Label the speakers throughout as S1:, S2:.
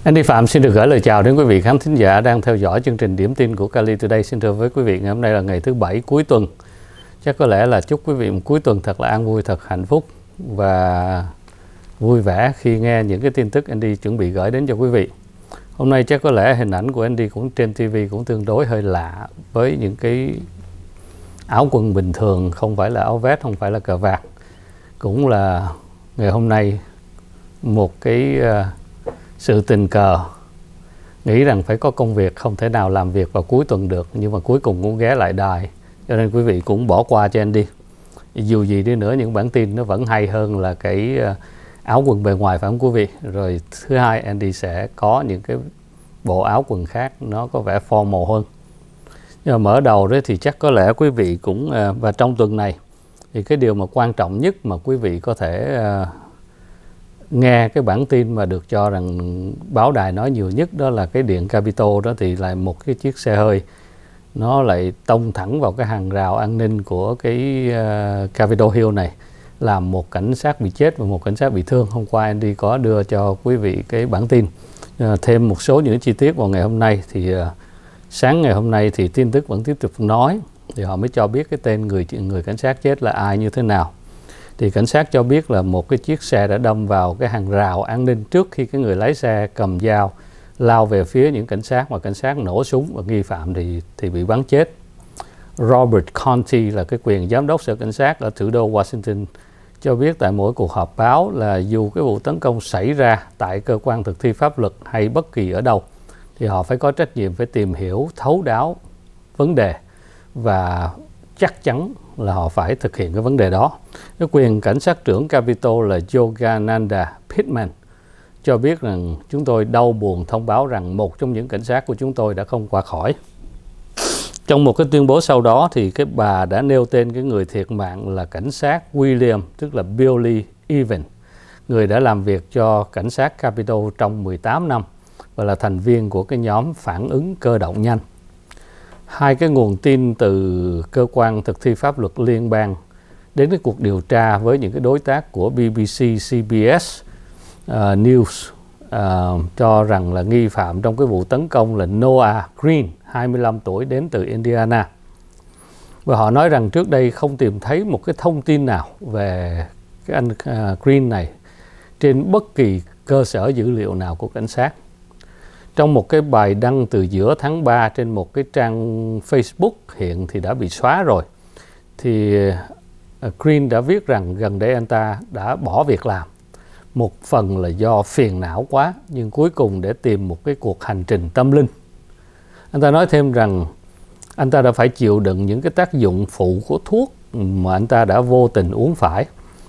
S1: Andy Phạm xin được gửi lời chào đến quý vị khán thính giả đang theo dõi chương trình điểm tin của Cali Today. Xin thưa với quý vị, ngày hôm nay là ngày thứ Bảy cuối tuần. Chắc có lẽ là chúc quý vị một cuối tuần thật là an vui, thật hạnh phúc và vui vẻ khi nghe những cái tin tức Andy chuẩn bị gửi đến cho quý vị. Hôm nay chắc có lẽ hình ảnh của Andy cũng trên TV cũng tương đối hơi lạ, với những cái áo quần bình thường, không phải là áo vest, không phải là cờ vạt. Cũng là ngày hôm nay một cái sự tình cờ nghĩ rằng phải có công việc, không thể nào làm việc vào cuối tuần được, nhưng mà cuối cùng cũng ghé lại đài, cho nên quý vị cũng bỏ qua cho Andy. Dù gì đi nữa, những bản tin nó vẫn hay hơn là cái áo quần bề ngoài, phải không quý vị? Rồi thứ hai, Andy sẽ có những cái bộ áo quần khác nó có vẻ formal hơn. Nhưng mà mở đầu đấy thì chắc có lẽ quý vị cũng và trong tuần này thì cái điều mà quan trọng nhất mà quý vị có thể nghe cái bản tin mà được cho rằng báo đài nói nhiều nhất, đó là cái điện Capitol đó, thì lại một cái chiếc xe hơi nó lại tông thẳng vào cái hàng rào an ninh của cái Capitol Hill này, làm một cảnh sát bị chết và một cảnh sát bị thương. Hôm qua Andy có đưa cho quý vị cái bản tin, thêm một số những chi tiết vào ngày hôm nay. Thì sáng ngày hôm nay thì tin tức vẫn tiếp tục nói, thì họ mới cho biết cái tên người cảnh sát chết là ai, như thế nào. Thì cảnh sát cho biết là một cái chiếc xe đã đâm vào cái hàng rào an ninh trước khi cái người lái xe cầm dao lao về phía những cảnh sát, mà cảnh sát nổ súng và nghi phạm thì bị bắn chết. Robert Contee là cái quyền giám đốc sở cảnh sát ở thủ đô Washington cho biết tại mỗi cuộc họp báo là dù cái vụ tấn công xảy ra tại cơ quan thực thi pháp luật hay bất kỳ ở đâu, thì họ phải có trách nhiệm phải tìm hiểu thấu đáo vấn đề và chắc chắn là họ phải thực hiện cái vấn đề đó. Cái quyền cảnh sát trưởng Capitol là Yogananda Pittman cho biết rằng chúng tôi đau buồn thông báo rằng một trong những cảnh sát của chúng tôi đã không qua khỏi. Trong một cái tuyên bố sau đó thì cái bà đã nêu tên cái người thiệt mạng là cảnh sát William, tức là Billy Evans, người đã làm việc cho cảnh sát Capitol trong 18 năm và là thành viên của cái nhóm phản ứng cơ động nhanh. Hai cái nguồn tin từ cơ quan thực thi pháp luật liên bang đến cái cuộc điều tra với những cái đối tác của BBC, CBS News cho rằng là nghi phạm trong cái vụ tấn công là Noah Green, 25 tuổi, đến từ Indiana. Và họ nói rằng trước đây không tìm thấy một cái thông tin nào về cái anh Green này trên bất kỳ cơ sở dữ liệu nào của cảnh sát. Trong một cái bài đăng từ giữa tháng 3 trên một cái trang Facebook hiện thì đã bị xóa rồi, thì Green đã viết rằng gần đây anh ta đã bỏ việc làm. Một phần là do phiền não quá, nhưng cuối cùng để tìm một cái cuộc hành trình tâm linh. Anh ta nói thêm rằng anh ta đã phải chịu đựng những cái tác dụng phụ của thuốc mà anh ta đã vô tình uống phải,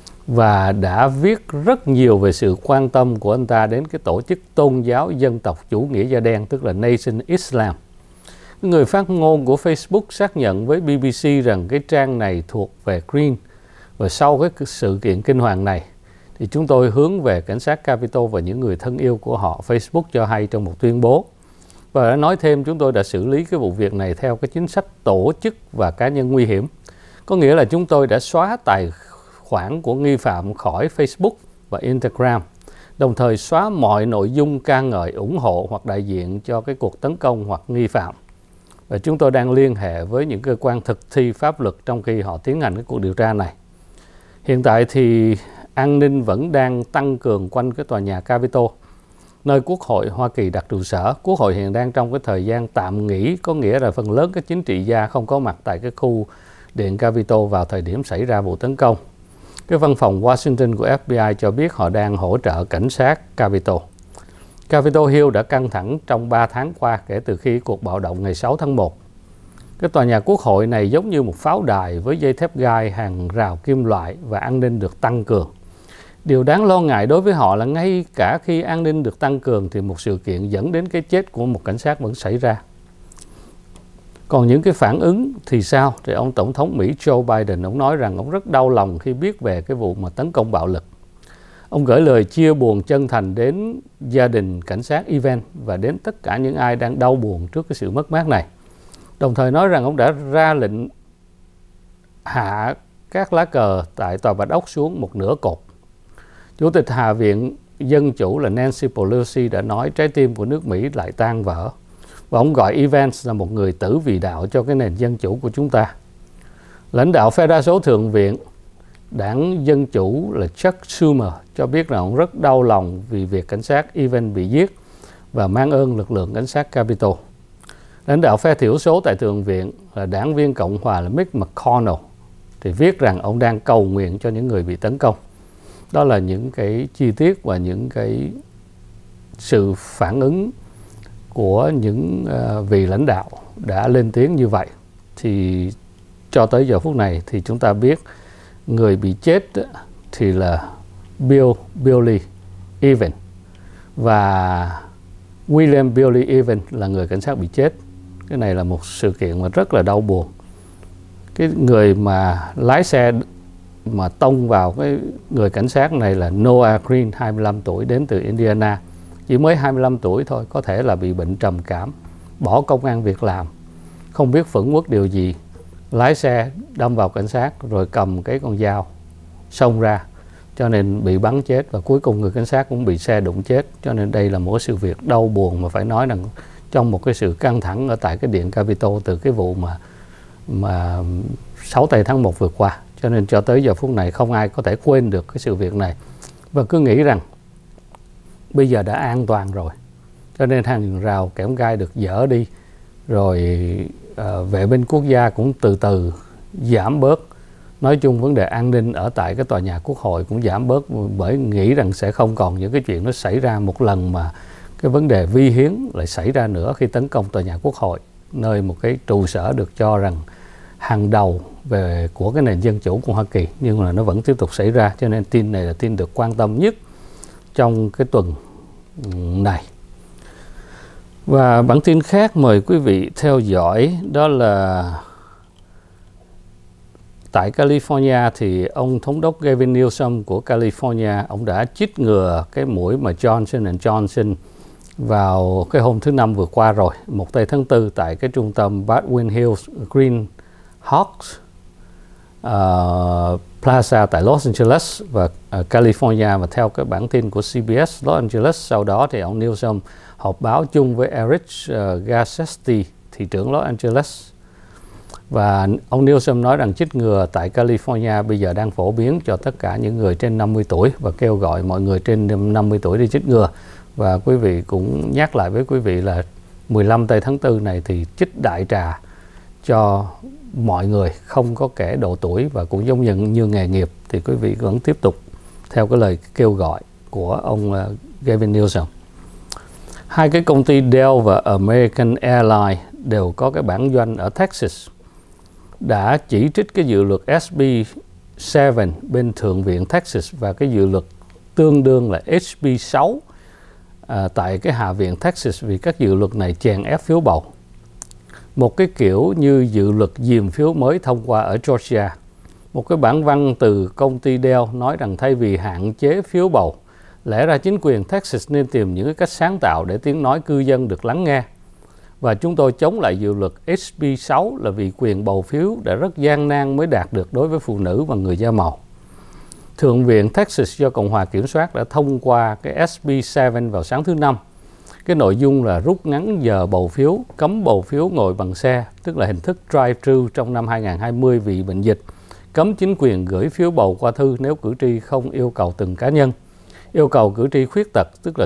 S1: và đã viết rất nhiều về sự quan tâm của anh ta đến cái tổ chức tôn giáo dân tộc chủ nghĩa da đen, tức là Nation Islam. Người phát ngôn của Facebook xác nhận với BBC rằng cái trang này thuộc về Green. Và sau cái sự kiện kinh hoàng này thì chúng tôi hướng về cảnh sát Capitol và những người thân yêu của họ, Facebook cho hay trong một tuyên bố. Và đã nói thêm, chúng tôi đã xử lý cái vụ việc này theo cái chính sách tổ chức và cá nhân nguy hiểm. Có nghĩa là chúng tôi đã xóa tài khoản của nghi phạm khỏi Facebook và Instagram, đồng thời xóa mọi nội dung ca ngợi, ủng hộ hoặc đại diện cho cái cuộc tấn công hoặc nghi phạm. Và chúng tôi đang liên hệ với những cơ quan thực thi pháp luật trong khi họ tiến hành cái cuộc điều tra này. Hiện tại thì an ninh vẫn đang tăng cường quanh cái tòa nhà Capitol, nơi Quốc hội Hoa Kỳ đặt trụ sở. Quốc hội hiện đang trong cái thời gian tạm nghỉ, có nghĩa là phần lớn các chính trị gia không có mặt tại cái khu điện Capitol vào thời điểm xảy ra vụ tấn công. Cái văn phòng Washington của FBI cho biết họ đang hỗ trợ cảnh sát Capitol. Capitol Hill đã căng thẳng trong 3 tháng qua kể từ khi cuộc bạo động ngày 6 tháng 1. Cái tòa nhà Quốc hội này giống như một pháo đài với dây thép gai, hàng rào kim loại và an ninh được tăng cường. Điều đáng lo ngại đối với họ là ngay cả khi an ninh được tăng cường thì một sự kiện dẫn đến cái chết của một cảnh sát vẫn xảy ra. Còn những cái phản ứng thì sao? Thì ông Tổng thống Mỹ Joe Biden, ông nói rằng ông rất đau lòng khi biết về cái vụ mà tấn công bạo lực. Ông gửi lời chia buồn chân thành đến gia đình cảnh sát Evans và đến tất cả những ai đang đau buồn trước cái sự mất mát này. Đồng thời nói rằng ông đã ra lệnh hạ các lá cờ tại Tòa Bạch Ốc xuống một nửa cột. Chủ tịch Hạ viện Dân Chủ là Nancy Pelosi đã nói trái tim của nước Mỹ lại tan vỡ. Và ông gọi Evans là một người tử vì đạo cho cái nền dân chủ của chúng ta. Lãnh đạo phe đa số Thượng viện, đảng Dân Chủ là Chuck Schumer cho biết rằng ông rất đau lòng vì việc cảnh sát Evans bị giết và mang ơn lực lượng cảnh sát Capitol. Lãnh đạo phe thiểu số tại Thượng viện là đảng viên Cộng hòa là Mitch McConnell thì viết rằng ông đang cầu nguyện cho những người bị tấn công. Đó là những cái chi tiết và những cái sự phản ứng của những vị lãnh đạo đã lên tiếng như vậy. Thì cho tới giờ phút này thì chúng ta biết người bị chết thì là Billy Evans, và William Billy Evans là người cảnh sát bị chết. Cái này là một sự kiện mà rất là đau buồn. Cái người mà lái xe mà tông vào cái người cảnh sát này là Noah Green, 25 tuổi, đến từ Indiana. Chỉ mới 25 tuổi thôi, có thể là bị bệnh trầm cảm, bỏ công ăn việc làm, không biết phẫn uất điều gì, lái xe đâm vào cảnh sát rồi cầm cái con dao xông ra, cho nên bị bắn chết, và cuối cùng người cảnh sát cũng bị xe đụng chết. Cho nên đây là một sự việc đau buồn mà phải nói rằng trong một cái sự căng thẳng ở tại cái điện Capitol từ cái vụ mà 6 tây tháng 1 vừa qua. Cho nên cho tới giờ phút này không ai có thể quên được cái sự việc này, và cứ nghĩ rằng bây giờ đã an toàn rồi, cho nên hàng rào kẽm gai được dỡ đi, rồi vệ binh quốc gia cũng từ từ giảm bớt. Nói chung vấn đề an ninh ở tại cái tòa nhà Quốc hội cũng giảm bớt, bởi nghĩ rằng sẽ không còn những cái chuyện nó xảy ra một lần mà cái vấn đề vi hiến lại xảy ra nữa khi tấn công tòa nhà Quốc hội, nơi một cái trụ sở được cho rằng hàng đầu của cái nền dân chủ của Hoa Kỳ, nhưng mà nó vẫn tiếp tục xảy ra. Cho nên tin này là tin được quan tâm nhất trong cái tuần này. Và bản tin khác mời quý vị theo dõi, đó là tại California thì ông thống đốc Gavin Newsom của California, ông đã chích ngừa cái mũi mà Johnson & Johnson vào cái hôm thứ Năm vừa qua rồi, 1 tây tháng 4, tại cái trung tâm Baldwin Hills Greenhawks Plaza tại Los Angeles và California. Và theo cái bản tin của CBS Los Angeles, sau đó thì ông Newsom họp báo chung với Eric Garcetti, thị trưởng Los Angeles. Và ông Newsom nói rằng chích ngừa tại California bây giờ đang phổ biến cho tất cả những người trên 50 tuổi và kêu gọi mọi người trên 50 tuổi đi chích ngừa. Và quý vị cũng nhắc lại với quý vị là 15 tây tháng 4 này thì chích đại trà cho mọi người, không có kẻ độ tuổi, và cũng giống như nghề nghiệp thì quý vị vẫn tiếp tục theo cái lời kêu gọi của ông Gavin Newsom. Hai cái công ty Dell và American Airlines đều có cái bản doanh ở Texas đã chỉ trích cái dự luật SB 7 bên Thượng viện Texas và cái dự luật tương đương là HB 6 tại cái Hạ viện Texas, vì các dự luật này chèn ép phiếu bầu. Một cái kiểu như dự luật diềm phiếu mới thông qua ở Georgia. Một cái bản văn từ công ty Dell nói rằng thay vì hạn chế phiếu bầu, lẽ ra chính quyền Texas nên tìm những cái cách sáng tạo để tiếng nói cư dân được lắng nghe. Và chúng tôi chống lại dự luật HB 6 là vì quyền bầu phiếu đã rất gian nan mới đạt được đối với phụ nữ và người da màu. Thượng viện Texas do Cộng hòa kiểm soát đã thông qua cái SB 7 vào sáng thứ Năm. Cái nội dung là rút ngắn giờ bầu phiếu, cấm bầu phiếu ngồi bằng xe, tức là hình thức drive-thru trong năm 2020 vì bệnh dịch, cấm chính quyền gửi phiếu bầu qua thư nếu cử tri không yêu cầu từng cá nhân, yêu cầu cử tri khuyết tật, tức là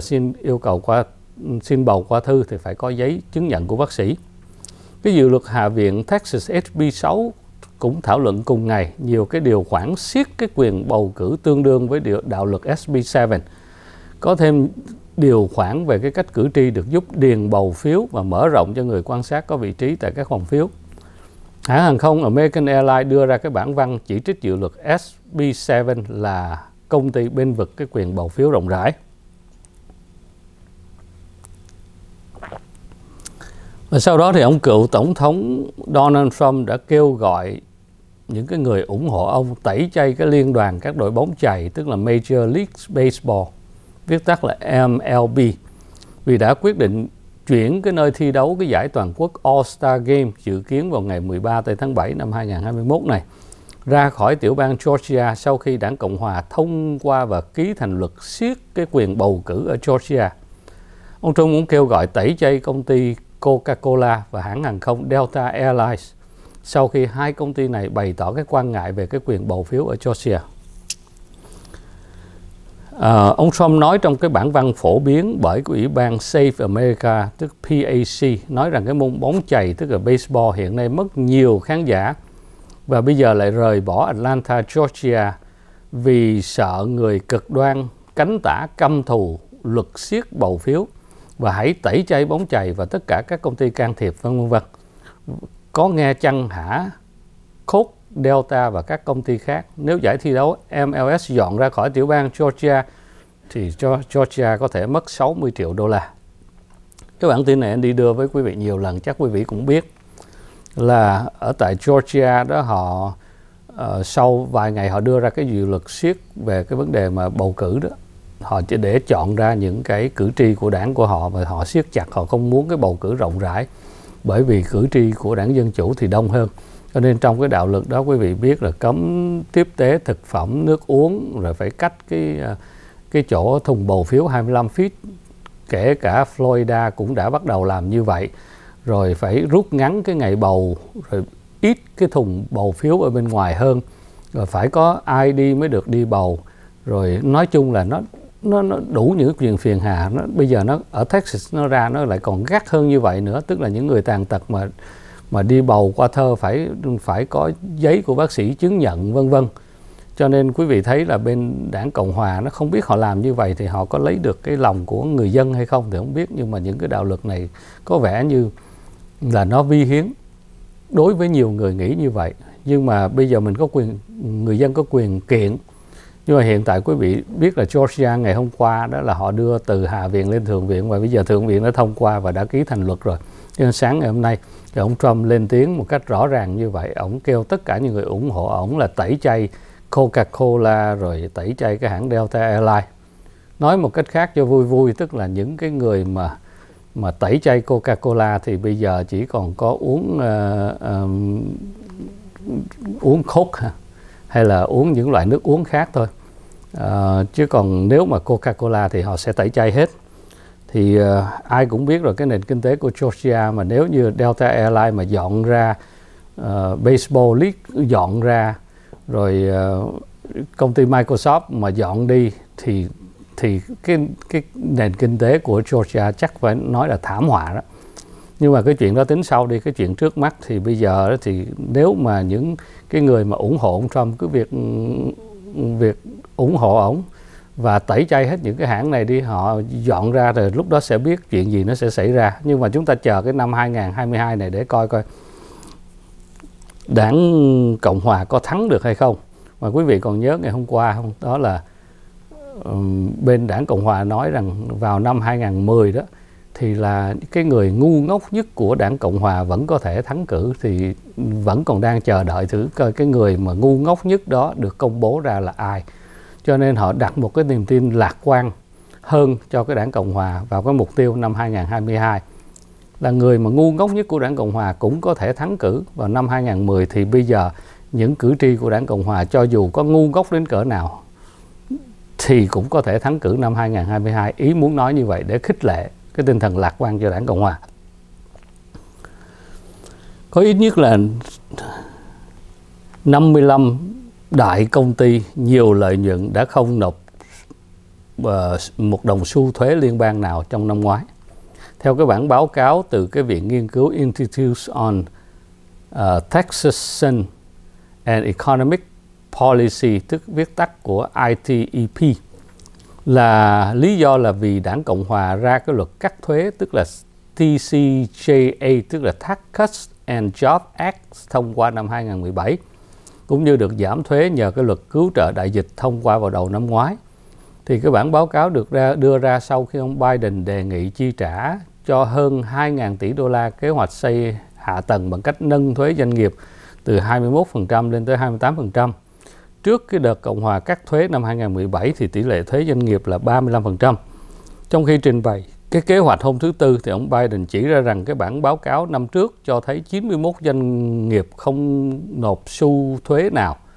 S1: xin bầu qua thư thì phải có giấy chứng nhận của bác sĩ. Cái dự luật Hạ viện Texas HB 6 cũng thảo luận cùng ngày nhiều cái điều khoản siết cái quyền bầu cử tương đương với đạo luật SB 7. Có thêm điều khoản về cái cách cử tri được giúp điền bầu phiếu và mở rộng cho người quan sát có vị trí tại các phòng phiếu. Hãng hàng không American Airlines đưa ra cái bản văn chỉ trích dự luật SB 7 là công ty bên vực cái quyền bầu phiếu rộng rãi. Và sau đó thì ông cựu tổng thống Donald Trump đã kêu gọi những cái người ủng hộ ông tẩy chay cái liên đoàn các đội bóng chày, tức là Major League Baseball, viết tắt là MLB, vì đã quyết định chuyển cái nơi thi đấu cái giải toàn quốc All-Star Game dự kiến vào ngày 13 tháng 7 năm 2021 này ra khỏi tiểu bang Georgia sau khi đảng Cộng hòa thông qua và ký thành luật siết cái quyền bầu cử ở Georgia. Ông Trump cũng kêu gọi tẩy chay công ty Coca-Cola và hãng hàng không Delta Airlines sau khi hai công ty này bày tỏ cái quan ngại về cái quyền bầu phiếu ở Georgia. Ông Trump nói trong cái bản văn phổ biến bởi của Ủy ban Save America, tức PAC, nói rằng cái môn bóng chày, tức là baseball, hiện nay mất nhiều khán giả và bây giờ lại rời bỏ Atlanta, Georgia vì sợ người cực đoan cánh tả căm thù luật siết bầu phiếu và hãy tẩy chay bóng chày và tất cả các công ty can thiệp, vân vân. Có nghe chăng hả? Coke, Delta và các công ty khác, nếu giải thi đấu MLS dọn ra khỏi tiểu bang Georgia thì Georgia có thể mất 60 triệu đô la. Cái bản tin này anh đi đưa với quý vị nhiều lần, chắc quý vị cũng biết là ở tại Georgia đó họ sau vài ngày họ đưa ra cái dự luật siết về cái vấn đề mà bầu cử đó. Họ chỉ để chọn ra những cái cử tri của đảng của họ và họ siết chặt, họ không muốn cái bầu cử rộng rãi bởi vì cử tri của đảng Dân Chủ thì đông hơn. Cho nên trong cái đạo luật đó quý vị biết là cấm tiếp tế thực phẩm, nước uống, rồi phải cách cái chỗ thùng bầu phiếu 25 feet. Kể cả Florida cũng đã bắt đầu làm như vậy. Rồi phải rút ngắn cái ngày bầu, rồi ít cái thùng bầu phiếu ở bên ngoài hơn. Rồi phải có ID mới được đi bầu. Rồi nói chung là nó đủ những chuyện phiền hà. Bây giờ nó ở Texas nó ra nó lại còn gắt hơn như vậy nữa. Tức là những người tàn tật mà đi bầu qua thơ phải có giấy của bác sĩ chứng nhận, vân vân. Cho nên quý vị thấy là bên đảng Cộng hòa nó không biết họ làm như vậy thì họ có lấy được cái lòng của người dân hay không thì không biết. Nhưng mà những cái đạo luật này có vẻ như là nó vi hiến đối với nhiều người nghĩ như vậy. Nhưng mà bây giờ mình có quyền, người dân có quyền kiện. Nhưng mà hiện tại quý vị biết là Georgia ngày hôm qua đó là họ đưa từ Hạ viện lên Thượng viện và bây giờ Thượng viện đã thông qua và đã ký thành luật rồi. Cho nên sáng ngày hôm nay thì ông Trump lên tiếng một cách rõ ràng như vậy. Ông kêu tất cả những người ủng hộ ông là tẩy chay Coca-Cola rồi tẩy chay cái hãng Delta Airlines. Nói một cách khác cho vui vui, tức là những cái người mà tẩy chay Coca-Cola thì bây giờ chỉ còn có uống Coke hay là uống những loại nước uống khác thôi. Chứ còn nếu mà Coca-Cola thì họ sẽ tẩy chay hết. Thì ai cũng biết rồi, cái nền kinh tế của Georgia mà nếu như Delta Airlines mà dọn ra, Baseball League dọn ra, rồi công ty Microsoft mà dọn đi thì cái nền kinh tế của Georgia chắc phải nói là thảm họa đó. Nhưng mà cái chuyện đó tính sau đi, cái chuyện trước mắt thì bây giờ đó thì nếu mà những cái người mà ủng hộ ông Trump cứ việc ủng hộ ổng và tẩy chay hết những cái hãng này đi, họ dọn ra rồi lúc đó sẽ biết chuyện gì nó sẽ xảy ra. Nhưng mà chúng ta chờ cái năm 2022 này để coi đảng Cộng hòa có thắng được hay không. Mà quý vị còn nhớ ngày hôm qua không? Đó là bên đảng Cộng hòa nói rằng vào năm 2010 đó thì là cái người ngu ngốc nhất của đảng Cộng hòa vẫn có thể thắng cử, thì vẫn còn đang chờ đợi thử coi cái người mà ngu ngốc nhất đó được công bố ra là ai. Cho nên họ đặt một cái niềm tin lạc quan hơn cho cái đảng Cộng hòa vào cái mục tiêu năm 2022 là người mà ngu ngốc nhất của đảng Cộng hòa cũng có thể thắng cử vào năm 2010. Thì bây giờ những cử tri của đảng Cộng hòa cho dù có ngu ngốc đến cỡ nào thì cũng có thể thắng cử năm 2022. Ý muốn nói như vậy để khích lệ cái tinh thần lạc quan cho đảng Cộng hòa. Có ít nhất là 55 đại công ty nhiều lợi nhuận đã không nộp một đồng xu thuế liên bang nào trong năm ngoái. Theo cái bản báo cáo từ cái Viện Nghiên cứu Institute on Taxation and Economic Policy, tức viết tắt của ITEP, là lý do là vì đảng Cộng hòa ra cái luật cắt thuế, tức là TCJA, tức là Tax Cuts and Jobs Act thông qua năm 2017, cũng như được giảm thuế nhờ cái luật cứu trợ đại dịch thông qua vào đầu năm ngoái. Thì cái bản báo cáo được đưa ra sau khi ông Biden đề nghị chi trả cho hơn 2.000 tỷ đô la kế hoạch xây hạ tầng bằng cách nâng thuế doanh nghiệp từ 21% lên tới 28%. Trước cái đợt Cộng hòa cắt thuế năm 2017 thì tỷ lệ thuế doanh nghiệp là 35%. Trong khi trình bày cái kế hoạch hôm thứ Tư thì ông Biden chỉ ra rằng cái bản báo cáo năm trước cho thấy 91 doanh nghiệp không nộp xu thuế nào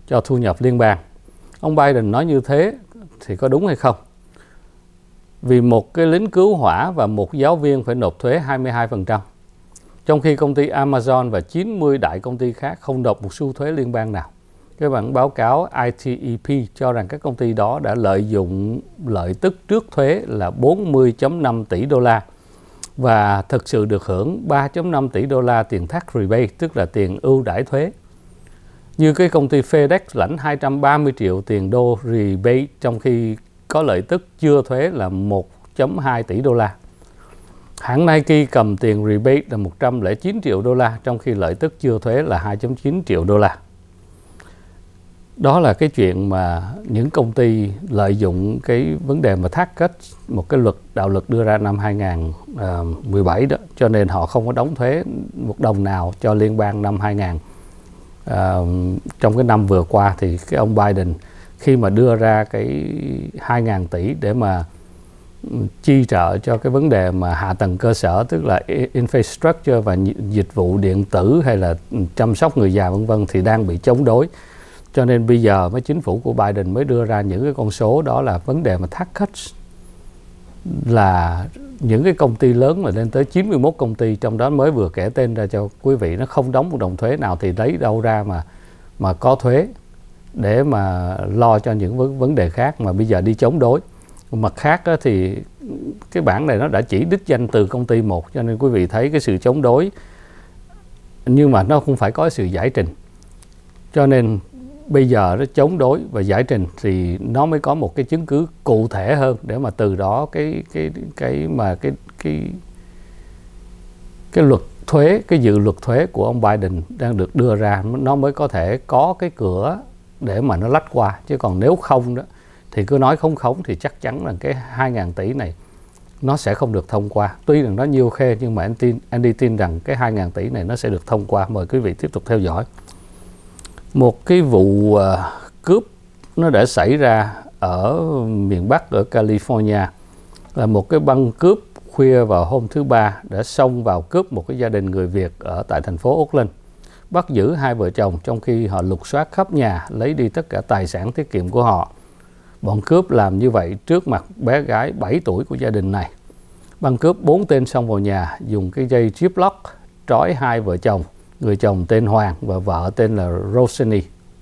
S1: cho thu nhập liên bang. Ông Biden nói như thế thì có đúng hay không? Vì một cái lính cứu hỏa và một giáo viên phải nộp thuế 22%, trong khi công ty Amazon và 90 đại công ty khác không nộp một xu thuế liên bang nào. Cái bản báo cáo ITEP cho rằng các công ty đó đã lợi dụng lợi tức trước thuế là 40.5 tỷ đô la và thực sự được hưởng 3.5 tỷ đô la tiền tax rebate, tức là tiền ưu đãi thuế. Như cái công ty FedEx lãnh 230 triệu tiền đô rebate trong khi có lợi tức chưa thuế là 1.2 tỷ đô la. Hãng Nike cầm tiền rebate là 109 triệu đô la trong khi lợi tức chưa thuế là 2.9 triệu đô la. Đó là cái chuyện mà những công ty lợi dụng cái vấn đề mà tax cut, một cái đạo luật đưa ra năm 2017 đó, cho nên họ không có đóng thuế một đồng nào cho liên bang năm 2000. Trong cái năm vừa qua thì cái ông Biden khi mà đưa ra cái 2.000 tỷ để mà chi trợ cho cái vấn đề mà hạ tầng cơ sở, tức là infrastructure và dịch vụ điện tử hay là chăm sóc người già vân vân, thì đang bị chống đối. Cho nên bây giờ với chính phủ của Biden mới đưa ra những cái con số đó là vấn đề mà tax cuts, là những cái công ty lớn mà lên tới 91 công ty, trong đó mới vừa kể tên ra cho quý vị, nó không đóng một đồng thuế nào thì lấy đâu ra mà có thuế để mà lo cho những vấn đề khác mà bây giờ đi chống đối. Mặt khác đó thì cái bản này nó đã chỉ đích danh từ công ty một, cho nên quý vị thấy cái sự chống đối nhưng mà nó không phải có sự giải trình. Cho nên bây giờ nó chống đối và giải trình thì nó mới có một cái chứng cứ cụ thể hơn để mà từ đó cái luật thuế, cái dự luật thuế của ông Biden đang được đưa ra, nó mới có thể có cái cửa để mà nó lách qua. Chứ còn nếu không đó thì cứ nói khống thì chắc chắn là cái 2.000 tỷ này nó sẽ không được thông qua. Tuy rằng nó nhiều khê nhưng mà anh đi tin rằng cái 2.000 tỷ này nó sẽ được thông qua. Mời quý vị tiếp tục theo dõi. Một cái vụ cướp nó đã xảy ra ở miền Bắc ở California, là một cái băng cướp khuya vào hôm thứ Ba đã xông vào cướp một cái gia đình người Việt ở tại thành phố Oakland, bắt giữ hai vợ chồng trong khi họ lục soát khắp nhà lấy đi tất cả tài sản tiết kiệm của họ. Bọn cướp làm như vậy trước mặt bé gái 7 tuổi của gia đình này. Băng cướp 4 tên xông vào nhà, dùng cái dây ziplock trói hai vợ chồng, người chồng tên Hoàng và vợ tên là Roshni.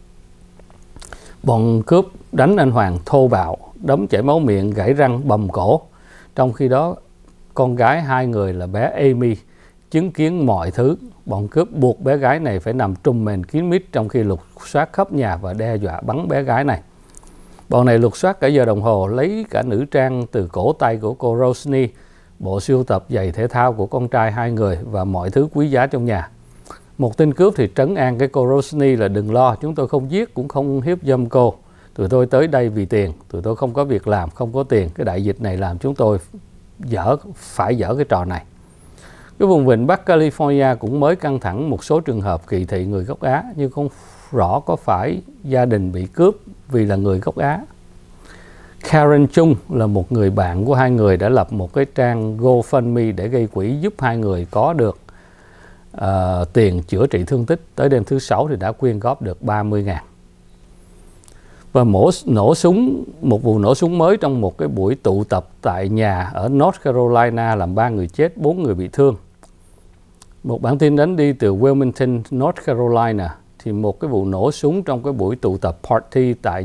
S1: Bọn cướp đánh anh Hoàng thô bạo, đấm chảy máu miệng, gãy răng, bầm cổ. Trong khi đó, con gái hai người là bé Amy chứng kiến mọi thứ. Bọn cướp buộc bé gái này phải nằm trùm mền kín mít trong khi lục soát khắp nhà và đe dọa bắn bé gái này. Bọn này lục soát cả giờ đồng hồ, lấy cả nữ trang từ cổ tay của cô Roshni, bộ sưu tập giày thể thao của con trai hai người và mọi thứ quý giá trong nhà. Một tên cướp thì trấn an cái cô Roshni là đừng lo, chúng tôi không giết cũng không hiếp dâm cô. Tụi tôi tới đây vì tiền, tụi tôi không có việc làm, không có tiền. Cái đại dịch này làm chúng tôi phải dở cái trò này. Cái vùng vịnh Bắc California cũng mới căng thẳng một số trường hợp kỳ thị người gốc Á, nhưng không rõ có phải gia đình bị cướp vì là người gốc Á. Karen Chung là một người bạn của hai người đã lập một cái trang GoFundMe để gây quỹ giúp hai người có được tiền chữa trị thương tích. Tới đêm thứ Sáu thì đã quyên góp được 30.000. Và một vụ nổ súng mới trong một cái buổi tụ tập tại nhà ở North Carolina làm 3 người chết, 4 người bị thương. Một bản tin đánh đi từ Wilmington, North Carolina, thì một cái vụ nổ súng trong cái buổi tụ tập party tại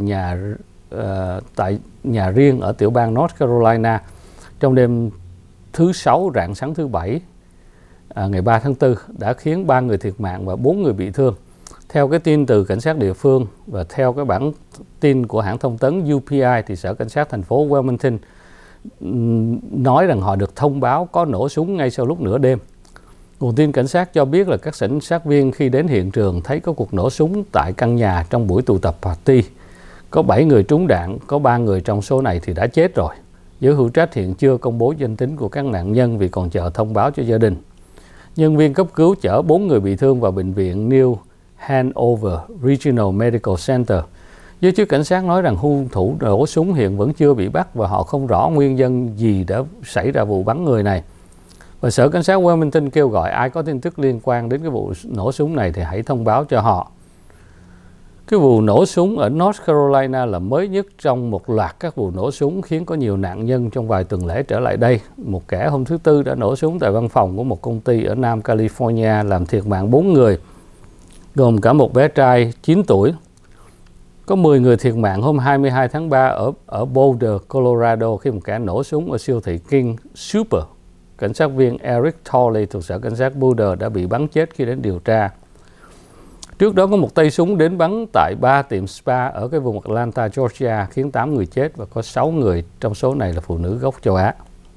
S1: nhà riêng ở tiểu bang North Carolina trong đêm thứ Sáu rạng sáng thứ Bảy, ngày 3 tháng 4 đã khiến 3 người thiệt mạng và 4 người bị thương. Theo cái tin từ cảnh sát địa phương và theo cái bản tin của hãng thông tấn UPI thì Sở Cảnh sát thành phố Wilmington nói rằng họ được thông báo có nổ súng ngay sau lúc nửa đêm. Nguồn tin cảnh sát cho biết là các cảnh sát viên khi đến hiện trường thấy có cuộc nổ súng tại căn nhà trong buổi tụ tập party. Có 7 người trúng đạn, có 3 người trong số này thì đã chết rồi. Giới hữu trách hiện chưa công bố danh tính của các nạn nhân vì còn chờ thông báo cho gia đình. Nhân viên cấp cứu chở 4 người bị thương vào bệnh viện New Hanover Regional Medical Center. Giới chức cảnh sát nói rằng hung thủ nổ súng hiện vẫn chưa bị bắt và họ không rõ nguyên nhân gì đã xảy ra vụ bắn người này. Và Sở Cảnh sát Wilmington kêu gọi ai có tin tức liên quan đến cái vụ nổ súng này thì hãy thông báo cho họ. Cái vụ nổ súng ở North Carolina là mới nhất trong một loạt các vụ nổ súng khiến có nhiều nạn nhân trong vài tuần lễ trở lại đây. Một kẻ hôm thứ Tư đã nổ súng tại văn phòng của một công ty ở Nam California làm thiệt mạng 4 người, gồm cả một bé trai 9 tuổi. Có 10 người thiệt mạng hôm 22 tháng 3 ở Boulder, Colorado khi một kẻ nổ súng ở siêu thị King Super. Cảnh sát viên Eric Tolley thuộc sở cảnh sát Boulder đã bị bắn chết khi đến điều tra. Trước đó có một tay súng đến bắn tại 3 tiệm spa ở cái vùng Atlanta, Georgia, khiến 8 người chết và có 6 người trong số này là phụ nữ gốc châu Á.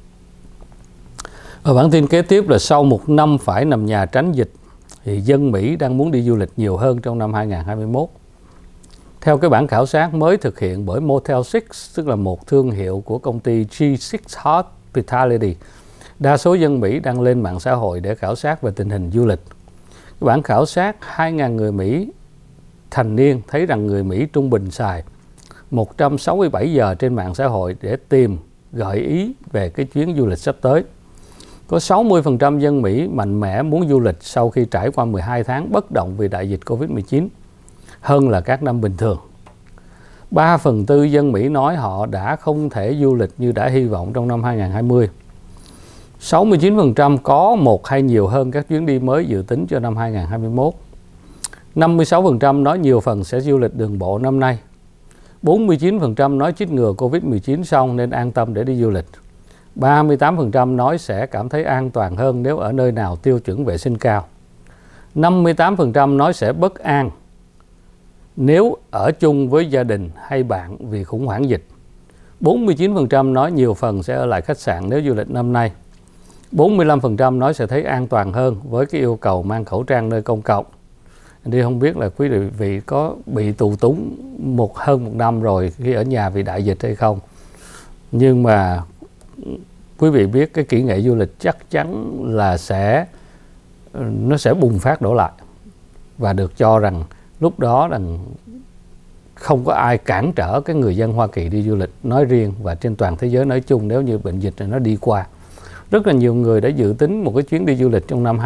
S1: Ở bản tin kế tiếp là sau một năm phải nằm nhà tránh dịch, thì dân Mỹ đang muốn đi du lịch nhiều hơn trong năm 2021. Theo cái bản khảo sát mới thực hiện bởi Motel 6, tức là một thương hiệu của công ty G6 Hospitality, đa số dân Mỹ đang lên mạng xã hội để khảo sát về tình hình du lịch. Cái bản khảo sát 2.000 người Mỹ thành niên thấy rằng người Mỹ trung bình xài 167 giờ trên mạng xã hội để tìm gợi ý về cái chuyến du lịch sắp tới. Có 60% dân Mỹ mạnh mẽ muốn du lịch sau khi trải qua 12 tháng bất động vì đại dịch Covid-19, hơn là các năm bình thường. 3/4 dân Mỹ nói họ đã không thể du lịch như đã hy vọng trong năm 2020. 69% có một hay nhiều hơn các chuyến đi mới dự tính cho năm 2021. 56% nói nhiều phần sẽ du lịch đường bộ năm nay. 49% nói chích ngừa Covid-19 xong nên an tâm để đi du lịch. 38% nói sẽ cảm thấy an toàn hơn nếu ở nơi nào tiêu chuẩn vệ sinh cao. 58% nói sẽ bất an nếu ở chung với gia đình hay bạn vì khủng hoảng dịch. 49% nói nhiều phần sẽ ở lại khách sạn nếu du lịch năm nay. 45% nói sẽ thấy an toàn hơn với cái yêu cầu mang khẩu trang nơi công cộng. Đi không biết là quý vị có bị tù túng hơn một năm rồi khi ở nhà vì đại dịch hay không. Nhưng mà quý vị biết cái kỹ nghệ du lịch chắc chắn là nó sẽ bùng phát đổ lại. Và được cho rằng lúc đó rằng không có ai cản trở cái người dân Hoa Kỳ đi du lịch nói riêng và trên toàn thế giới nói chung nếu như bệnh dịch này nó đi qua. Rất là nhiều người đã dự tính một cái chuyến đi du lịch trong năm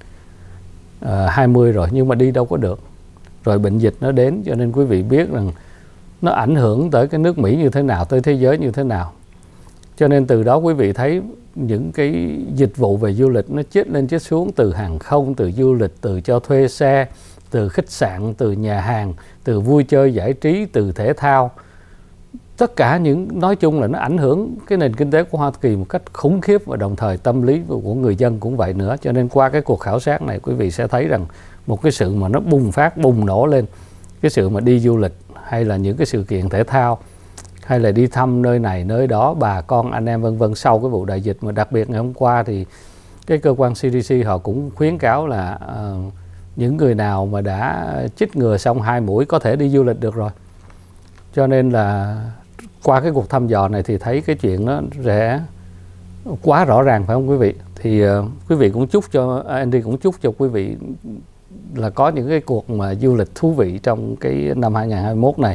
S1: 2020 rồi nhưng mà đi đâu có được. Rồi bệnh dịch nó đến cho nên quý vị biết rằng nó ảnh hưởng tới cái nước Mỹ như thế nào, tới thế giới như thế nào. Cho nên từ đó quý vị thấy những cái dịch vụ về du lịch nó chết lên chết xuống, từ hàng không, từ du lịch, từ cho thuê xe, từ khách sạn, từ nhà hàng, từ vui chơi giải trí, từ thể thao. Tất cả những nói chung là nó ảnh hưởng cái nền kinh tế của Hoa Kỳ một cách khủng khiếp và đồng thời tâm lý của người dân cũng vậy nữa. Cho nên qua cái cuộc khảo sát này quý vị sẽ thấy rằng một cái sự mà nó bùng nổ lên, cái sự mà đi du lịch hay là những cái sự kiện thể thao hay là đi thăm nơi này nơi đó, bà con anh em vân vân sau cái vụ đại dịch. Mà đặc biệt ngày hôm qua thì cái cơ quan CDC họ cũng khuyến cáo là những người nào mà đã chích ngừa xong 2 mũi có thể đi du lịch được rồi. Cho nên là qua cái cuộc thăm dò này thì thấy cái chuyện nó sẽ quá rõ ràng, phải không quý vị? Thì quý vị cũng chúc cho Andy cũng chúc cho quý vị là có những cái cuộc mà du lịch thú vị trong cái năm 2021 này.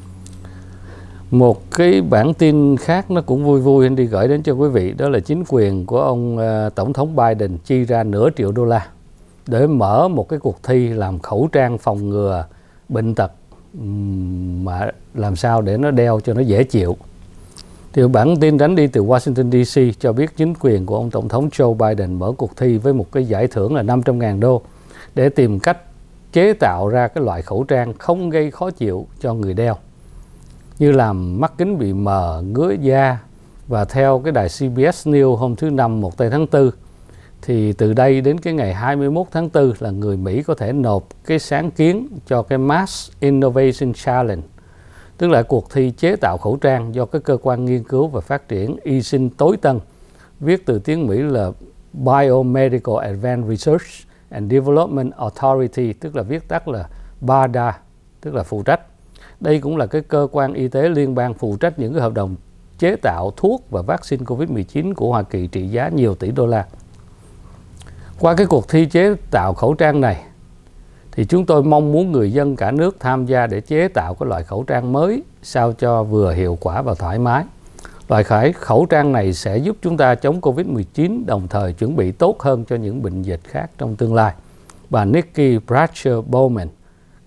S1: Một cái bản tin khác nó cũng vui Andy gửi đến cho quý vị, đó là chính quyền của ông Tổng thống Biden chi ra $500 triệu để mở một cái cuộc thi làm khẩu trang phòng ngừa bệnh tật mà làm sao để nó đeo cho nó dễ chịu. Thì bản tin đánh đi từ Washington DC cho biết chính quyền của ông Tổng thống Joe Biden mở cuộc thi với một cái giải thưởng là $500.000 để tìm cách chế tạo ra cái loại khẩu trang không gây khó chịu cho người đeo, như làm mắt kính bị mờ, ngứa da. Và theo cái đài CBS News hôm thứ Năm 1 tháng 4, thì từ đây đến cái ngày 21 tháng 4 là người Mỹ có thể nộp cái sáng kiến cho cái Mass Innovation Challenge, tức là cuộc thi chế tạo khẩu trang do cái cơ quan nghiên cứu và phát triển y sinh tối tân, viết từ tiếng Mỹ là Biomedical Advanced Research and Development Authority, tức là viết tắt là BARDA, tức là phụ trách. Đây cũng là cái cơ quan y tế liên bang phụ trách những cái hợp đồng chế tạo thuốc và vaccine Covid-19 của Hoa Kỳ trị giá nhiều tỷ đô la. Qua cái cuộc thi chế tạo khẩu trang này thì chúng tôi mong muốn người dân cả nước tham gia để chế tạo cái loại khẩu trang mới sao cho vừa hiệu quả và thoải mái. Loại khẩu trang này sẽ giúp chúng ta chống Covid-19 đồng thời chuẩn bị tốt hơn cho những bệnh dịch khác trong tương lai. Bà Nikki Bratcher Bowman,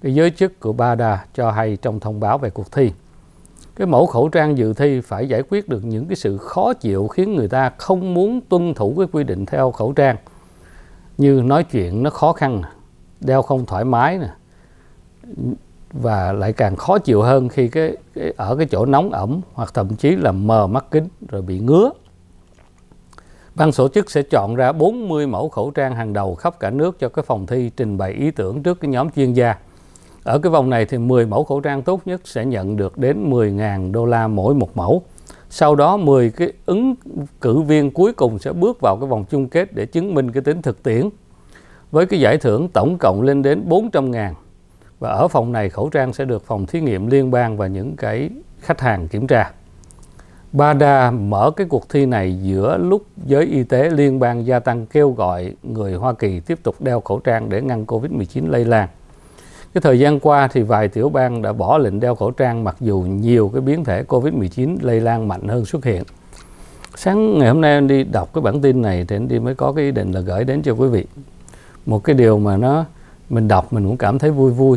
S1: cái giới chức của BADA cho hay trong thông báo về cuộc thi. Cái mẫu khẩu trang dự thi phải giải quyết được những cái sự khó chịu khiến người ta không muốn tuân thủ cái quy định theo khẩu trang, như nói chuyện nó khó khăn, đeo không thoải mái nè, và lại càng khó chịu hơn khi ở cái chỗ nóng ẩm, hoặc thậm chí là mờ mắt kính rồi bị ngứa. Ban tổ chức sẽ chọn ra 40 mẫu khẩu trang hàng đầu khắp cả nước cho cái phòng thi trình bày ý tưởng trước cái nhóm chuyên gia. Ở cái vòng này thì 10 mẫu khẩu trang tốt nhất sẽ nhận được đến 10.000 đô la mỗi một mẫu. Sau đó 10 cái ứng cử viên cuối cùng sẽ bước vào cái vòng chung kết để chứng minh cái tính thực tiễn, với cái giải thưởng tổng cộng lên đến 400.000. Và ở phòng này khẩu trang sẽ được phòng thí nghiệm liên bang và những cái khách hàng kiểm tra. BADA mở cái cuộc thi này giữa lúc giới y tế liên bang gia tăng kêu gọi người Hoa Kỳ tiếp tục đeo khẩu trang để ngăn Covid-19 lây lan. Cái thời gian qua thì vài tiểu bang đã bỏ lệnh đeo khẩu trang mặc dù nhiều cái biến thể Covid-19 lây lan mạnh hơn xuất hiện. Sáng ngày hôm nay anh đi đọc cái bản tin này thì anh đi mới có cái ý định là gửi đến cho quý vị. Một cái điều mà mình đọc mình cũng cảm thấy vui vui.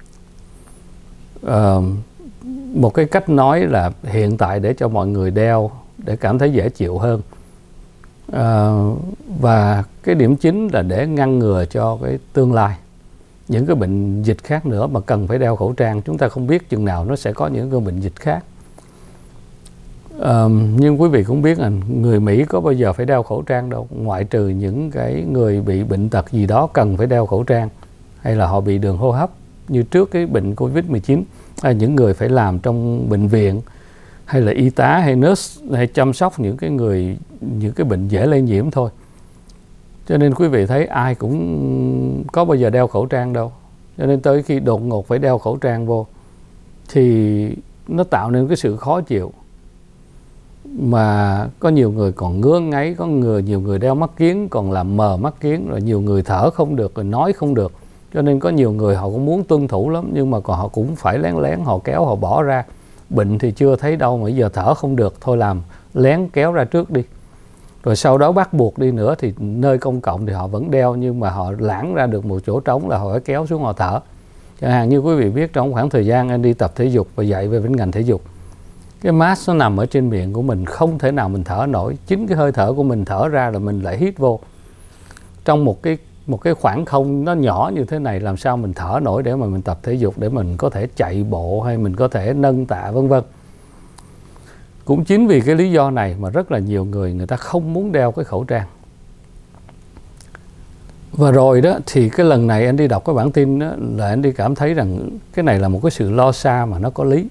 S1: Một cái cách nói là hiện tại để cho mọi người đeo để cảm thấy dễ chịu hơn. Và cái điểm chính là để ngăn ngừa cho cái tương lai những cái bệnh dịch khác nữa mà cần phải đeo khẩu trang. Chúng ta không biết chừng nào nó sẽ có những cái bệnh dịch khác. Nhưng quý vị cũng biết là người Mỹ có bao giờ phải đeo khẩu trang đâu, ngoại trừ những cái người bị bệnh tật gì đó cần phải đeo khẩu trang, hay là họ bị đường hô hấp như trước cái bệnh Covid-19, hay những người phải làm trong bệnh viện, hay là y tá hay nurse hay chăm sóc những cái bệnh dễ lây nhiễm thôi. Cho nên quý vị thấy ai cũng có bao giờ đeo khẩu trang đâu. Cho nên tới khi đột ngột phải đeo khẩu trang vô thì nó tạo nên cái sự khó chịu. Mà có nhiều người còn ngứa ngáy, nhiều người đeo mắt kiếng còn làm mờ mắt kiếng, rồi nhiều người thở không được, rồi nói không được. Cho nên có nhiều người họ cũng muốn tuân thủ lắm, nhưng mà còn họ cũng phải lén lén, họ kéo họ bỏ ra. Bệnh thì chưa thấy đâu mà giờ thở không được, thôi làm lén kéo ra trước đi. Rồi sau đó bắt buộc đi nữa thì nơi công cộng thì họ vẫn đeo, nhưng mà họ lãng ra được một chỗ trống là họ phải kéo xuống họ thở. Chẳng hạn như quý vị biết trong khoảng thời gian anh đi tập thể dục và dạy về bên ngành thể dục, cái mask nó nằm ở trên miệng của mình, không thể nào mình thở nổi. Chính cái hơi thở của mình thở ra là mình lại hít vô. Trong một cái khoảng không nó nhỏ như thế này, làm sao mình thở nổi để mà mình tập thể dục, để mình có thể chạy bộ hay mình có thể nâng tạ vân vân. Cũng chính vì cái lý do này mà rất là nhiều người ta không muốn đeo cái khẩu trang. Và rồi đó thì cái lần này anh đi đọc cái bản tin đó, là anh đi cảm thấy rằng cái này là một cái sự lo xa mà nó có lý.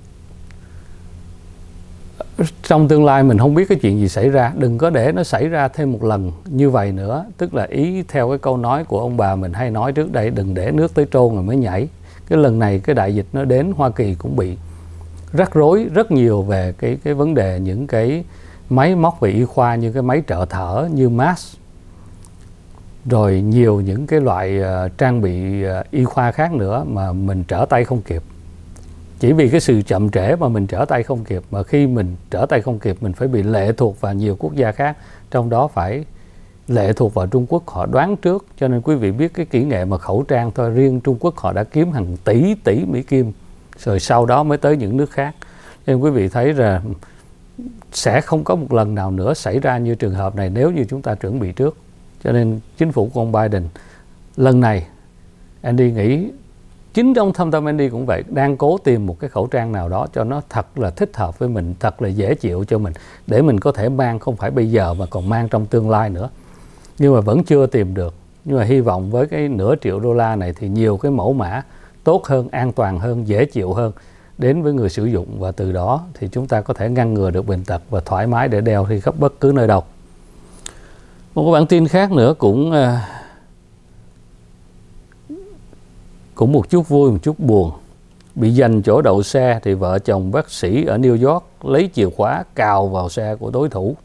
S1: Trong tương lai mình không biết cái chuyện gì xảy ra, đừng có để nó xảy ra thêm một lần như vậy nữa. Tức là ý theo cái câu nói của ông bà mình hay nói trước đây, đừng để nước tới trôn rồi mới nhảy. Cái lần này cái đại dịch nó đến, Hoa Kỳ cũng bị rắc rối rất nhiều về cái vấn đề những cái máy móc về y khoa, như cái máy trợ thở, như mask, rồi nhiều những cái loại trang bị y khoa khác nữa mà mình trở tay không kịp. Chỉ vì cái sự chậm trễ mà mình trở tay không kịp, mà khi mình trở tay không kịp mình phải bị lệ thuộc vào nhiều quốc gia khác, trong đó phải lệ thuộc vào Trung Quốc, họ đoán trước. Cho nên quý vị biết cái kỹ nghệ mà khẩu trang thôi, riêng Trung Quốc họ đã kiếm hàng tỷ Mỹ Kim, rồi sau đó mới tới những nước khác. Nên quý vị thấy là sẽ không có một lần nào nữa xảy ra như trường hợp này nếu như chúng ta chuẩn bị trước. Cho nên chính phủ của ông Biden lần này, Andy nghĩ chính trong thâm tâm Andy cũng vậy, đang cố tìm một cái khẩu trang nào đó cho nó thật là thích hợp với mình, thật là dễ chịu cho mình, để mình có thể mang không phải bây giờ mà còn mang trong tương lai nữa. Nhưng mà vẫn chưa tìm được. Nhưng mà hy vọng với cái $500 triệu này thì nhiều cái mẫu mã tốt hơn, an toàn hơn, dễ chịu hơn đến với người sử dụng, và từ đó thì chúng ta có thể ngăn ngừa được bệnh tật và thoải mái để đeo khi khắp bất cứ nơi đâu. Một cái bản tin khác nữa cũng một chút vui, một chút buồn. Bị giành chỗ đậu xe thì vợ chồng bác sĩ ở New York lấy chìa khóa cào vào xe của đối thủ.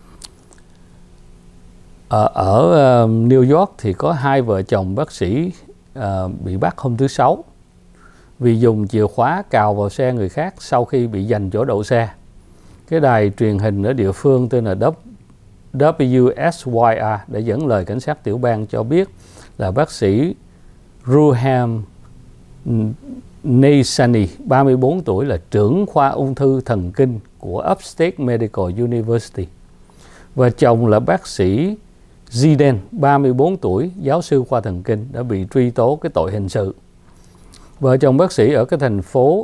S1: Ở New York thì có 2 vợ chồng bác sĩ bị bắt hôm thứ Sáu vì dùng chìa khóa cào vào xe người khác sau khi bị giành chỗ đậu xe. Cái đài truyền hình ở địa phương tên là WSYR đã dẫn lời cảnh sát tiểu bang cho biết là bác sĩ Ruham Naisani, 34 tuổi, là trưởng khoa ung thư thần kinh của Upstate Medical University. Và chồng là bác sĩ Zidane, 34 tuổi, giáo sư khoa thần kinh, đã bị truy tố cái tội hình sự. Vợ chồng bác sĩ ở cái thành phố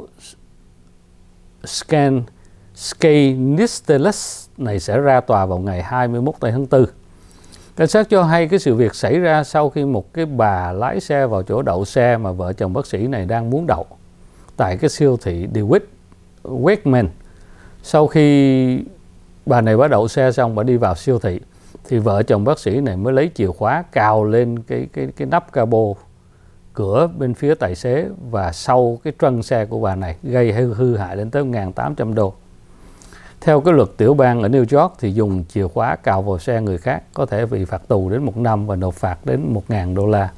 S1: Skaneateles này sẽ ra tòa vào ngày 21 tháng 4. Cảnh sát cho hay cái sự việc xảy ra sau khi một cái bà lái xe vào chỗ đậu xe mà vợ chồng bác sĩ này đang muốn đậu tại cái siêu thị DeWitt Wegman. Sau khi bà này bắt đậu xe xong, bà đi vào siêu thị thì vợ chồng bác sĩ này mới lấy chìa khóa cào lên cái nắp cabo cửa bên phía tài xế và sau cái trunk xe của bà này, gây hư hại lên tới 1.800 đô. Theo cái luật tiểu bang ở New York thì dùng chìa khóa cào vào xe người khác có thể bị phạt tù đến 1 năm và nộp phạt đến 1.000 đô la.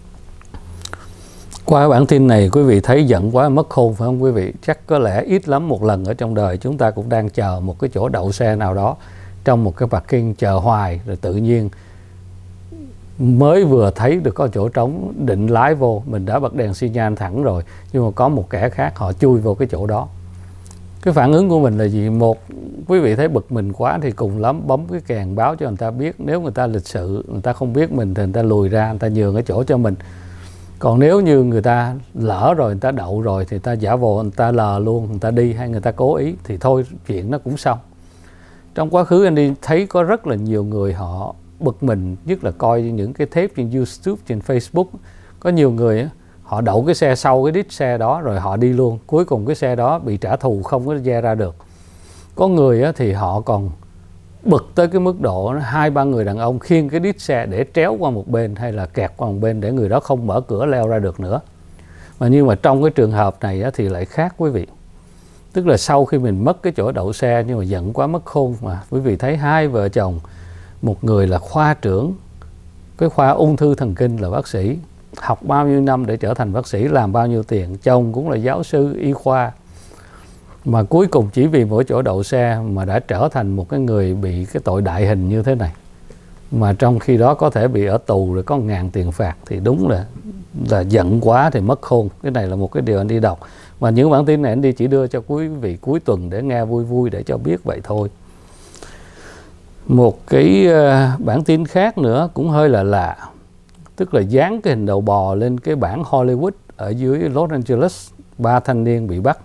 S1: Qua bản tin này quý vị thấy giận quá mất khôn phải không quý vị? Chắc có lẽ ít lắm một lần ở trong đời chúng ta cũng đang chờ một cái chỗ đậu xe nào đó trong một cái parking, chờ hoài rồi tự nhiên mới vừa thấy được có chỗ trống định lái vô, mình đã bật đèn xi nhan thẳng rồi nhưng mà có một kẻ khác họ chui vô cái chỗ đó. Cái phản ứng của mình là gì? Một, quý vị thấy bực mình quá thì cùng lắm bấm cái kèn báo cho người ta biết. Nếu người ta lịch sự, người ta không biết mình thì người ta lùi ra, người ta nhường cái chỗ cho mình. Còn nếu như người ta lỡ rồi, người ta đậu rồi thì người ta giả vờ, người ta lờ luôn, người ta đi hay người ta cố ý thì thôi chuyện nó cũng xong. Trong quá khứ anh đi thấy có rất là nhiều người họ bực mình, nhất là coi những cái tape trên YouTube, trên Facebook. Có nhiều người họ đậu cái xe sau cái đít xe đó rồi họ đi luôn. Cuối cùng cái xe đó bị trả thù không có ra ra được. Có người thì họ còn bực tới cái mức độ 2-3 người đàn ông khiêng cái đít xe để tréo qua một bên hay là kẹt qua một bên để người đó không mở cửa leo ra được nữa. Nhưng mà trong cái trường hợp này thì lại khác quý vị. Tức là sau khi mình mất cái chỗ đậu xe nhưng mà giận quá mất khôn mà. Quý vị thấy hai vợ chồng, một người là khoa trưởng cái khoa ung thư thần kinh là bác sĩ, học bao nhiêu năm để trở thành bác sĩ, làm bao nhiêu tiền, chồng cũng là giáo sư y khoa, mà cuối cùng chỉ vì mỗi chỗ đậu xe mà đã trở thành một cái người bị cái tội đại hình như thế này. Mà trong khi đó có thể bị ở tù rồi có 1.000 tiền phạt thì đúng là giận quá thì mất khôn. Cái này là một cái điều anh đi đọc. Và những bản tin này anh đi chỉ đưa cho quý vị cuối tuần để nghe vui vui để cho biết vậy thôi. Một cái bản tin khác nữa cũng hơi là lạ. Tức là dán cái hình đầu bò lên cái bảng Hollywood ở dưới Los Angeles, 3 thanh niên bị bắt.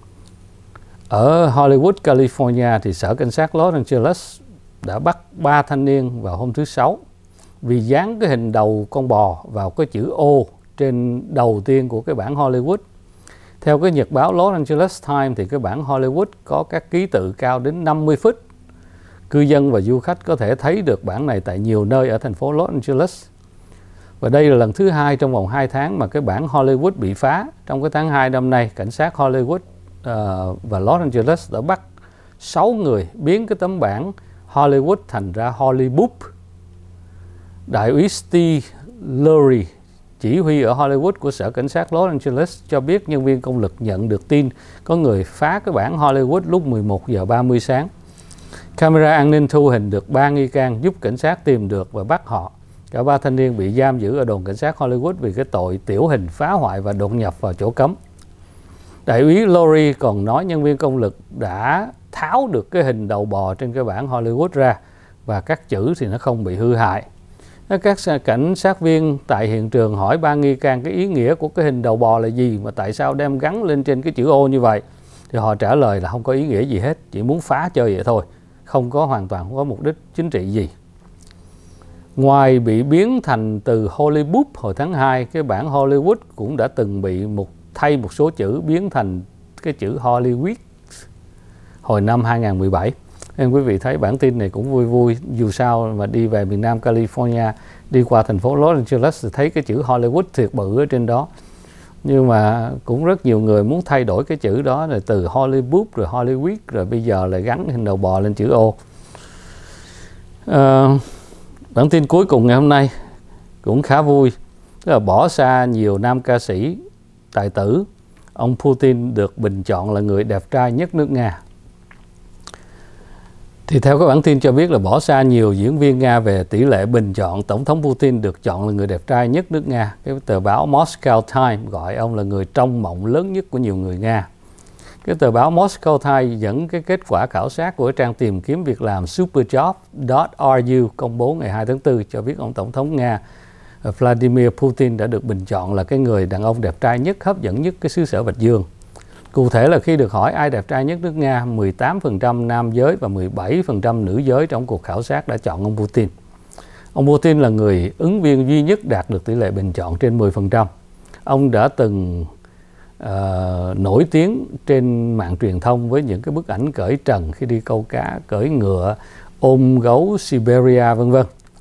S1: Ở Hollywood, California thì Sở Cảnh sát Los Angeles đã bắt 3 thanh niên vào hôm thứ Sáu vì dán cái hình đầu con bò vào cái chữ O trên đầu tiên của cái bảng Hollywood. Theo cái nhật báo Los Angeles Times thì cái bảng Hollywood có các ký tự cao đến 50 feet. Cư dân và du khách có thể thấy được bảng này tại nhiều nơi ở thành phố Los Angeles. Và đây là lần thứ 2 trong vòng 2 tháng mà cái bảng Hollywood bị phá. Trong cái tháng 2 năm nay, cảnh sát Hollywood và Los Angeles đã bắt 6 người biến cái tấm bảng Hollywood thành ra Hollywood. Đại úy Steve Lurie, chỉ huy ở Hollywood của Sở Cảnh sát Los Angeles cho biết nhân viên công lực nhận được tin có người phá cái bảng Hollywood lúc 11 giờ 30 sáng. Camera an ninh thu hình được 3 nghi can giúp cảnh sát tìm được và bắt họ. Cả 3 thanh niên bị giam giữ ở đồn cảnh sát Hollywood vì cái tội tiểu hình phá hoại và đột nhập vào chỗ cấm. Đại úy Lurie còn nói nhân viên công lực đã tháo được cái hình đầu bò trên cái bảng Hollywood ra và các chữ thì nó không bị hư hại. Các cảnh sát viên tại hiện trường hỏi 3 nghi can cái ý nghĩa của cái hình đầu bò là gì mà tại sao đem gắn lên trên cái chữ O như vậy. Thì họ trả lời là không có ý nghĩa gì hết, chỉ muốn phá chơi vậy thôi, hoàn toàn không có mục đích chính trị gì. Ngoài bị biến thành từ Hollywood hồi tháng 2, cái bảng Hollywood cũng đã từng bị thay một số chữ biến thành cái chữ Hollywood hồi năm 2017. Nên quý vị thấy bản tin này cũng vui vui, dù sao mà đi về miền Nam California, đi qua thành phố Los Angeles thì thấy cái chữ Hollywood thiệt bự ở trên đó. Nhưng mà cũng rất nhiều người muốn thay đổi cái chữ đó là từ Hollywood rồi Hollywood rồi bây giờ lại gắn hình đầu bò lên chữ O. Bản tin cuối cùng ngày hôm nay cũng khá vui, tức là bỏ xa nhiều nam ca sĩ tài tử, ông Putin được bình chọn là người đẹp trai nhất nước Nga. Thì theo các bản tin cho biết là bỏ xa nhiều diễn viên Nga về tỷ lệ bình chọn, Tổng thống Putin được chọn là người đẹp trai nhất nước Nga. Cái tờ báo Moscow Times gọi ông là người trong mộng lớn nhất của nhiều người Nga. Cái tờ báo Moscow Times dẫn cái kết quả khảo sát của trang tìm kiếm việc làm superjob.ru công bố ngày 2 tháng 4 cho biết ông Tổng thống Nga Vladimir Putin đã được bình chọn là cái người đàn ông đẹp trai nhất, hấp dẫn nhất cái xứ sở Bạch Dương. Cụ thể là khi được hỏi ai đẹp trai nhất nước Nga, 18% nam giới và 17% nữ giới trong cuộc khảo sát đã chọn ông Putin. Ông Putin là người ứng viên duy nhất đạt được tỷ lệ bình chọn trên 10%. Ông đã từng nổi tiếng trên mạng truyền thông với những cái bức ảnh cởi trần khi đi câu cá, cưỡi ngựa, ôm gấu Siberia v.v.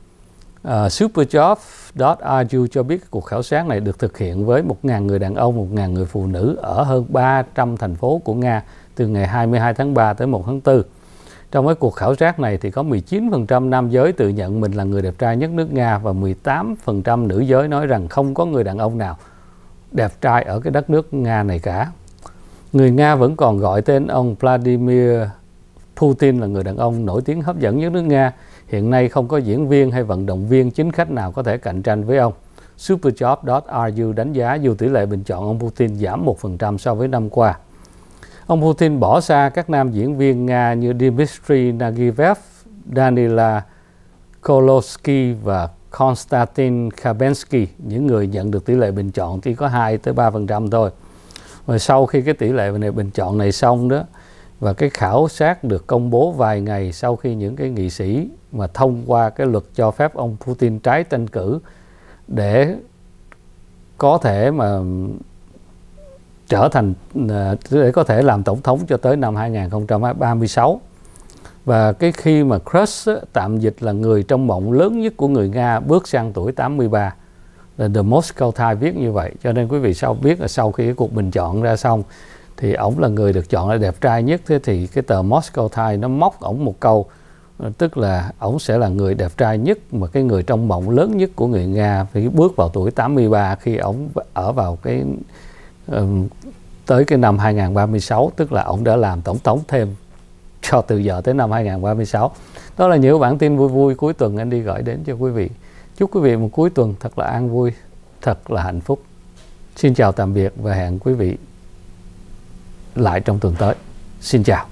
S1: Superjob.ru cho biết cuộc khảo sát này được thực hiện với 1.000 người đàn ông, 1.000 người phụ nữ ở hơn 300 thành phố của Nga từ ngày 22 tháng 3 tới 1 tháng 4. Trong cái cuộc khảo sát này thì có 19% nam giới tự nhận mình là người đẹp trai nhất nước Nga và 18% nữ giới nói rằng không có người đàn ông nào đẹp trai ở cái đất nước Nga này cả. Người Nga vẫn còn gọi tên ông Vladimir Putin là người đàn ông nổi tiếng hấp dẫn nhất nước Nga. Hiện nay không có diễn viên hay vận động viên chính khách nào có thể cạnh tranh với ông. Superjob.ru đánh giá dù tỷ lệ bình chọn ông Putin giảm 1% so với năm qua. Ông Putin bỏ xa các nam diễn viên Nga như Dmitry Nagiyev, Danila Kolosky và Konstantin Khabensky, những người nhận được tỷ lệ bình chọn chỉ có 2-3% thôi. Và sau khi cái tỷ lệ này bình chọn này xong đó, và cái khảo sát được công bố vài ngày sau khi những cái nghị sĩ mà thông qua cái luật cho phép ông Putin tái tranh cử để có thể mà trở thành để có thể làm tổng thống cho tới năm 2036. Và cái khi mà Khrushchev tạm dịch là người trong mộng lớn nhất của người Nga bước sang tuổi 83, là The Moscow Times viết như vậy. Cho nên quý vị biết là sau khi cái cuộc bình chọn ra xong thì ổng là người được chọn là đẹp trai nhất. Thế thì cái tờ Moscow Times nó móc ổng một câu, tức là ổng sẽ là người đẹp trai nhất mà cái người trong mộng lớn nhất của người Nga phải bước vào tuổi 83 khi ổng ở vào cái tới cái năm 2036, tức là ổng đã làm tổng thống thêm cho từ giờ tới năm 2036. Đó là những bản tin vui vui cuối tuần anh đi gửi đến cho quý vị. Chúc quý vị một cuối tuần thật là an vui, thật là hạnh phúc. Xin chào tạm biệt và hẹn quý vị lại trong tuần tới. Xin chào.